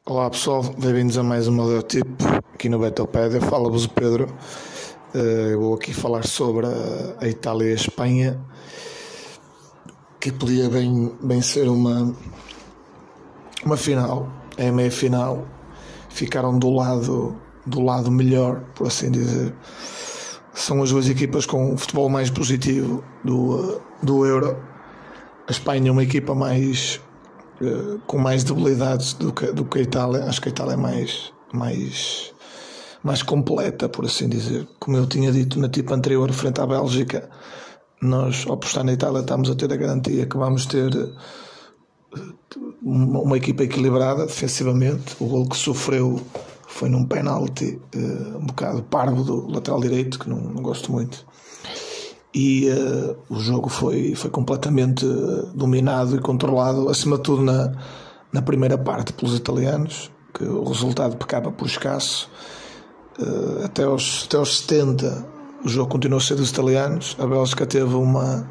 Olá pessoal, bem-vindos a mais um Audiotipo aqui no Betopédia. Fala-vos o Pedro. Eu vou aqui falar sobre a Itália e a Espanha, que podia bem ser uma final, é a meia final. Ficaram do lado melhor, por assim dizer. São as duas equipas com o futebol mais positivo do Euro. A Espanha é uma equipa com mais debilidades do que a Itália. Acho que a Itália é mais completa, por assim dizer. Como eu tinha dito na tipo anterior, frente à Bélgica, nós, ao apostar na Itália, estamos a ter a garantia que vamos ter uma equipa equilibrada defensivamente. O gol que sofreu foi num penalti um bocado parvo do lateral direito, que não gosto muito. E o jogo foi completamente dominado e controlado, acima de tudo na primeira parte, pelos italianos, que o resultado pecava por escasso. Até aos 70 o jogo continuou a ser dos italianos. A Bélgica teve uma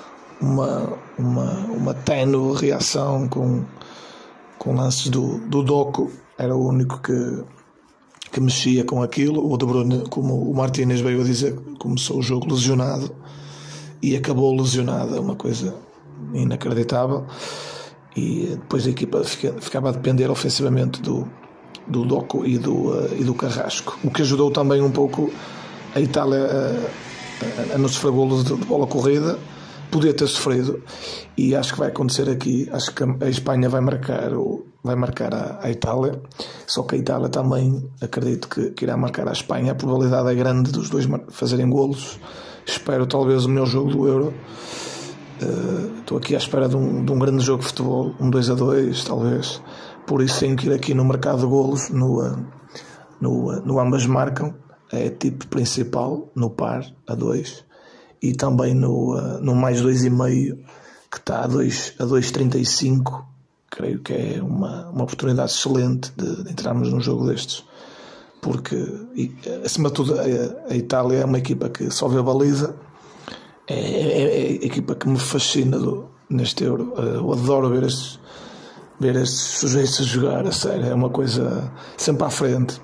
ténue reação com lances do Doku. Era o único que mexia com aquilo. O De Bruyne, como o Martínez veio a dizer, começou o jogo lesionado e acabou lesionado. É uma coisa inacreditável. E depois a equipa ficava a depender ofensivamente do Doku e do Carrasco, o que ajudou também um pouco a Itália a não sofrer golos de bola corrida. Podia ter sofrido, e acho que vai acontecer aqui. Acho que a Espanha vai marcar a Itália, só que a Itália também acredito que irá marcar a Espanha. A probabilidade é grande dos dois fazerem golos. Espero talvez o melhor jogo do Euro. Estou aqui à espera de um grande jogo de futebol, 2-2 talvez. Por isso tenho que ir aqui no mercado de golos, no ambas marcam, é tipo principal, no par a 2, e também no mais 2,5, que está a 2,35. Creio que é uma oportunidade excelente de entrarmos num jogo destes, porque acima de tudo a Itália é uma equipa que só vê a baliza. É a equipa que me fascina neste Euro. Eu adoro ver estes sujeitos a jogar, a sério. É uma coisa sempre à frente,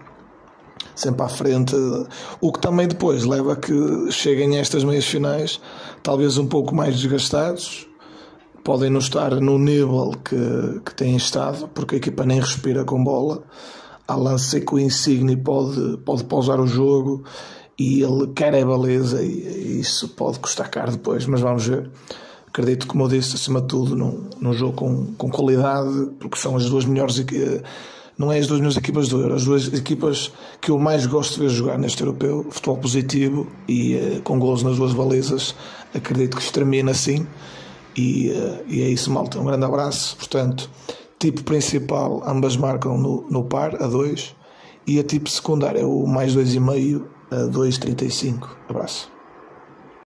o que também depois leva a que cheguem a estas meias finais talvez um pouco mais desgastados. Podem não estar no nível que têm estado, porque a equipa nem respira com bola. Há lance que o Insigne pode pausar o jogo e ele quer a beleza, e isso pode custar caro depois, mas vamos ver. Acredito, como eu disse, acima de tudo num jogo com qualidade, porque são as duas melhores equipas. Não é as duas melhores equipas do Euro, as duas equipas que eu mais gosto de ver jogar neste europeu. Futebol positivo e com gols nas duas balizas. Acredito que termina assim. E é isso, malta. Um grande abraço. Portanto, tipo principal, ambas marcam no par a 2, e a tipo secundária é o mais 2,5 a 2,35. Abraço.